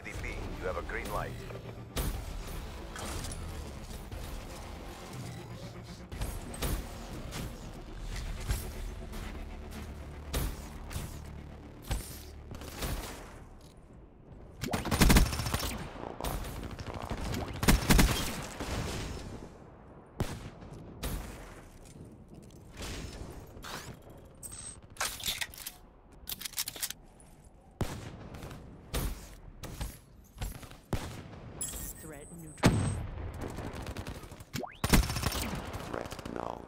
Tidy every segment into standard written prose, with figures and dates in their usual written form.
CDP. You have a green light. Threat neutral. Threat null.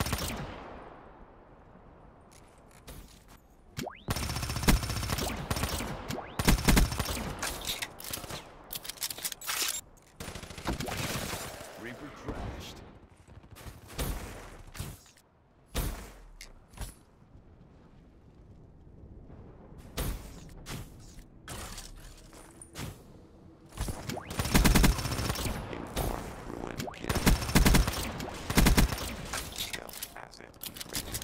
Reaper crashed. Inform ruin kill. Stealth asset increased.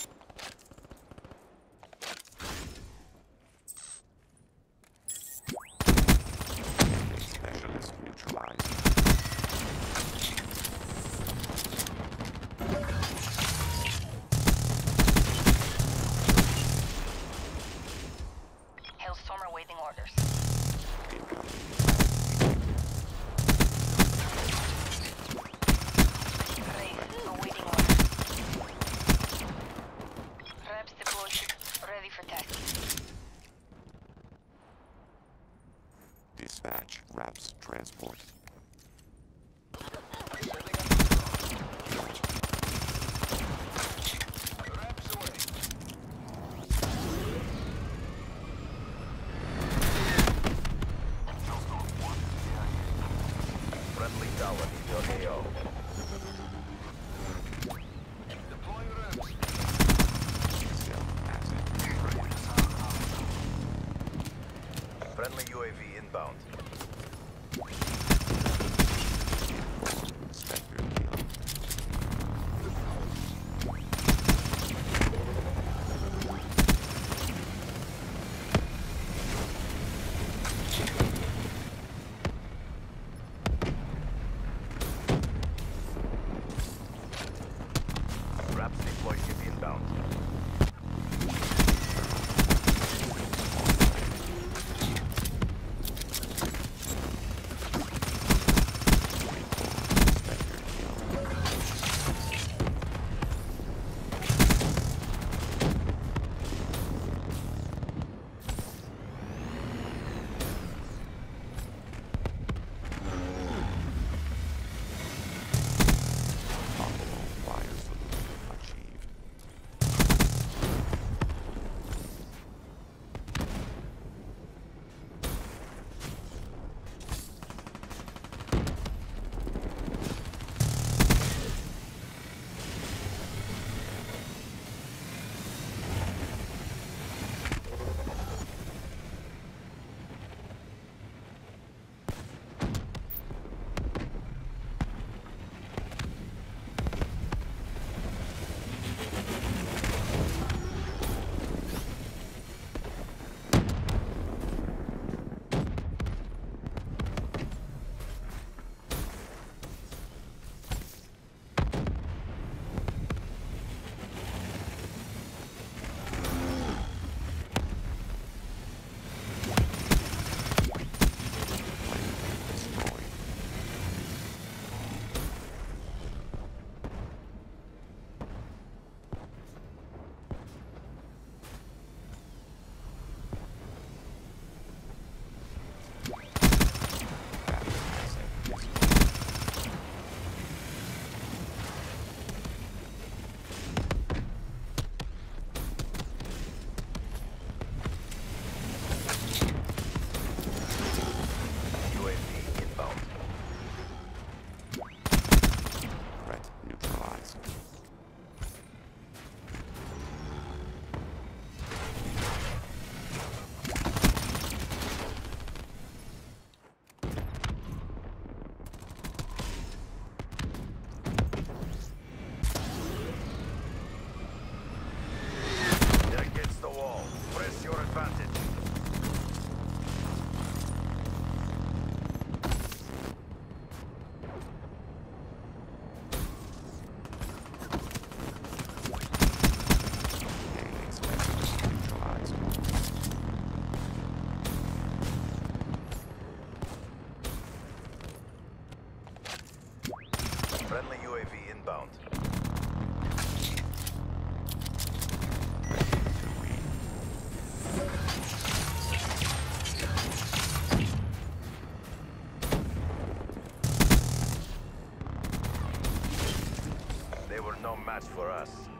Enemy specialist neutralized. Hailstorm awaiting orders. Incoming. Wraith awaiting orders. Reps deployed. Ready for tasking. Dispatch RAPS transport. Wraps away. Friendly tower in your AO. Deploying wraps. Stealth asset increased. Friendly UAV inbound. Spectre kill. Traps deploy UAV inbound. Spectre kill. inbound. They were no match for us.